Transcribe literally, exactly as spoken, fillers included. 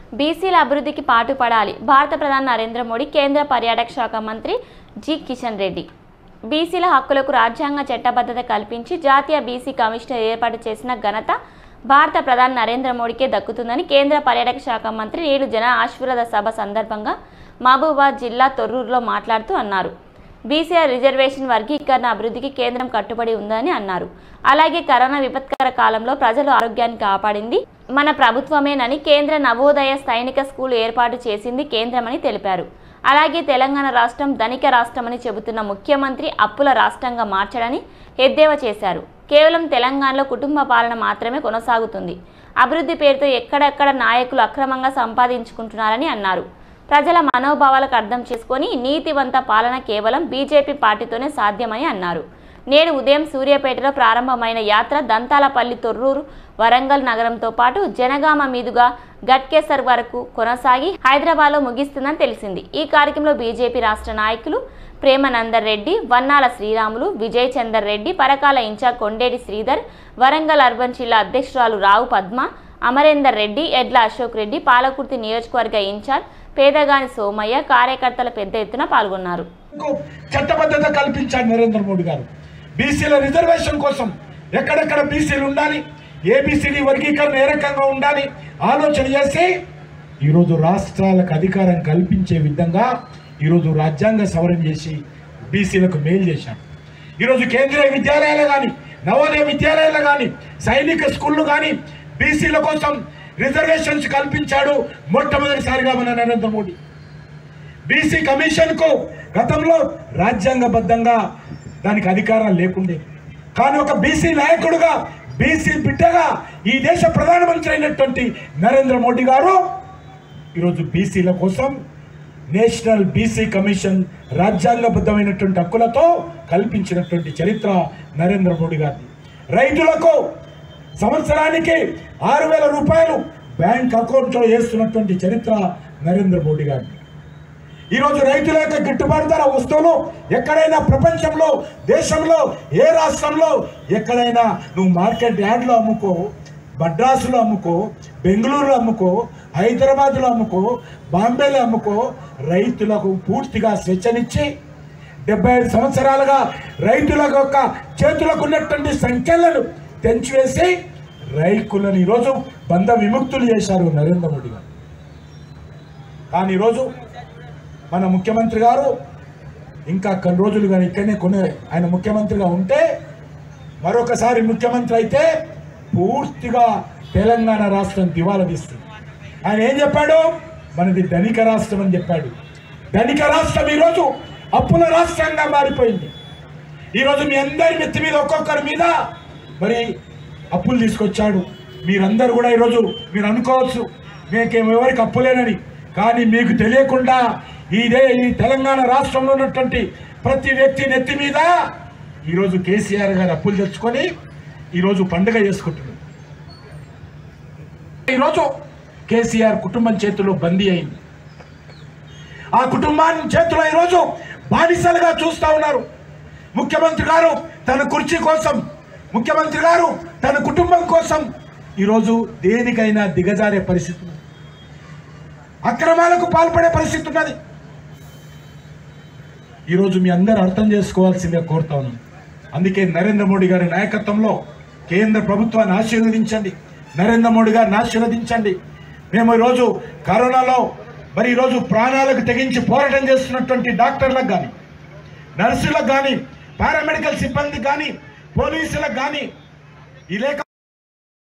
బీసీల అభివృద్ధికి పాటుపడాలి. భారత ప్రధాని నరేంద్ర మోడీ, కేంద్ర పర్యాటక శాఖ మంత్రి జి కిషన్ రెడ్డి. బీసీల హక్కులకు రాజ్యాంగ చట్టబద్ధత కల్పించి జాతీయ బీసీ కమిషన్ ఏర్పాటు చేసిన ఘనత భారత ప్రధాని నరేంద్ర మోడీకే దక్కుతుందని కేంద్ర పర్యాటక శాఖ మంత్రి నేడు జన ఆశీర్వాద సభ సందర్భంగా మహబూబాబాద్ జిల్లా తొర్రూరులో మాట్లాడుతూ అన్నారు. బీసీల రిజర్వేషన్ వర్గీకరణ అభివృద్ధికి కేంద్రం కట్టుబడి ఉందని అన్నారు. అలాగే కరోనా విపత్కర కాలంలో ప్రజల ఆరోగ్యాన్ని కాపాడింది మన ప్రభుత్వమేనని, కేంద్ర నవోదయ సైనిక స్కూల్ ఏర్పాటు చేసింది కేంద్రమని తెలిపారు. అలాగే తెలంగాణ రాష్ట్రం ధనిక రాష్ట్రమని చెబుతున్న ముఖ్యమంత్రి అప్పుల రాష్ట్రంగా మార్చడని ఎద్దేవా చేశారు. కేవలం తెలంగాణలో కుటుంబ పాలన మాత్రమే కొనసాగుతుంది. అభివృద్ధి పేరుతో ఎక్కడెక్కడ నాయకులు అక్రమంగా సంపాదించుకుంటున్నారని అన్నారు. ప్రజల మనోభావాలకు అర్థం చేసుకొని నీతివంత పాలన కేవలం బీజేపీ పార్టీతోనే సాధ్యమని అన్నారు. నేడు ఉదయం సూర్యాపేటలో ప్రారంభమైన యాత్ర దంతాలపల్లి, తొర్రూరు, వరంగల్ నగరంతో పాటు జనగామ మీదుగా గట్కేసర్ వరకు కొనసాగి హైదరాబాద్లో ముగిస్తుందని తెలిసింది. ఈ కార్యక్రమంలో బీజేపీ రాష్ట్ర నాయకులు ప్రేమానందర్ రెడ్డి, వన్నాల శ్రీరాములు, విజయ్ చందర్ రెడ్డి, పరకాల ఇన్ఛార్జ్ కొండేటి శ్రీధర్, వరంగల్ అర్బన్ జిల్లా అధ్యక్షురాలు రావు పద్మ, అమరేందర్ రెడ్డి, ఎడ్ల అశోక్ రెడ్డి, పాలకుర్తి నియోజకవర్గ ఇన్ఛార్జ్ పేదగాని సోమయ్య, కార్యకర్తల పెద్ద ఎత్తున పాల్గొన్నారు. చట్టబద్ధత కల్పించాడు నరేంద్ర మోడీ గారు. బీసీల రిజర్వేషన్ కోసం ఎక్కడెక్కడ బీసీలు ఉండాలి, ఏబిసిడి వర్గీకరణ ఏ రకంగా ఉండాలి ఆలోచన చేసి ఈరోజు రాష్ట్రాలకు అధికారం కల్పించే విధంగా ఈరోజు రాజ్యాంగ సవరణ చేసి బీసీలకు మేలు చేశాడు. ఈరోజు కేంద్రీయ విద్యాలయాలు కానీ, నవోదయ విద్యాలయాలు కానీ, సైనిక స్కూళ్ళు కానీ బీసీల కోసం రిజర్వేషన్స్ కల్పించాడు మొట్టమొదటిసారిగా మన నరేంద్ర మోడీ. బీసీ కమిషన్కు గతంలో రాజ్యాంగబద్ధంగా దానికి అధికారం లేకుండే, కానీ ఒక బీసీ నాయకుడుగా, బీసీ బిడ్డగా ఈ దేశ ప్రధానమంత్రి అయినటువంటి నరేంద్ర మోడీ గారు ఈరోజు బీసీల కోసం నేషనల్ బీసీ కమిషన్ రాజ్యాంగబద్ధమైనటువంటి హక్కులతో కల్పించినటువంటి చరిత్ర నరేంద్ర మోడీ గారిది. రైతులకు సంవత్సరానికి ఆరు వేల రూపాయలు బ్యాంక్ అకౌంట్లో వేస్తున్నటువంటి చరిత్ర నరేంద్ర మోడీ గారిది. ఈరోజు రైతుల యొక్క గిట్టుబాటు ధర వస్తువులు ఎక్కడైనా ప్రపంచంలో, దేశంలో, ఏ రాష్ట్రంలో ఎక్కడైనా నువ్వు మార్కెట్ యార్డ్లో అమ్ముకో, మద్రాసులో అమ్ముకో, బెంగళూరులో అమ్ముకో, హైదరాబాద్లో అమ్ముకో, బాంబేలో అమ్ముకో, రైతులకు పూర్తిగా స్వేచ్ఛనిచ్చి డెబ్బై ఐదు సంవత్సరాలుగా రైతుల యొక్క చేతులకు ఉన్నటువంటి సంఖ్యలను తెంచివేసి రైతులను ఈరోజు బంధ విముక్తులు చేశారు నరేంద్ర మోడీ గారు. కానీ ఈరోజు మన ముఖ్యమంత్రి గారు ఇంకా కొన్ని రోజులు కానీ ఇక్కడనే కొన్ని ఆయన ముఖ్యమంత్రిగా ఉంటే మరొకసారి ముఖ్యమంత్రి అయితే పూర్తిగా తెలంగాణ రాష్ట్రం దివాలా తీస్తుంది. ఆయన ఏం చెప్పాడు? మనది ధనిక రాష్ట్రం అని చెప్పాడు. ధనిక రాష్ట్రం ఈరోజు అప్పుల రాష్ట్రంగా మారిపోయింది. ఈరోజు మీ అందరి నెత్తి మీద ఒక్కొక్కరి మీద మరి అప్పులు తీసుకొచ్చాడు. మీరందరూ కూడా ఈరోజు మీరు అనుకోవచ్చు మీకేం ఎవరికి అప్పులేనని, కానీ మీకు తెలియకుండా ఇదే ఈ తెలంగాణ రాష్ట్రంలో ఉన్నటువంటి ప్రతి వ్యక్తి నెత్తి మీద ఈరోజు కేసీఆర్ గారు అప్పులు తెచ్చుకొని ఈరోజు పండుగ చేసుకుంటున్నారు. ఈరోజు కేసీఆర్ కుటుంబం చేతిలో బందీ అయింది. ఆ కుటుంబాన్ని చేతిలో ఈరోజు బానిసలుగా చూస్తూ ఉన్నారు. ముఖ్యమంత్రి గారు తన కుర్చీ కోసం, ముఖ్యమంత్రి గారు తన కుటుంబం కోసం ఈరోజు దేనికైనా దిగజారే పరిస్థితి ఉంది, అక్రమాలకు పాల్పడే పరిస్థితి ఉన్నది. ఈరోజు మీ అందరూ అర్థం చేసుకోవాల్సిందే కోరుతా ఉన్నాను. అందుకే నరేంద్ర మోడీ గారి నాయకత్వంలో కేంద్ర ప్రభుత్వాన్ని ఆశీర్వదించండి, నరేంద్ర మోడీ గారిని ఆశీర్వదించండి. మేము ఈరోజు కరోనాలో మరి ఈరోజు ప్రాణాలకు తెగించి పోరాటం చేస్తున్నటువంటి డాక్టర్లకు కానీ, నర్సులకు కానీ, పారామెడికల్ సిబ్బందికి కానీ, పోలీసులకు కానీ ఈ లేఖ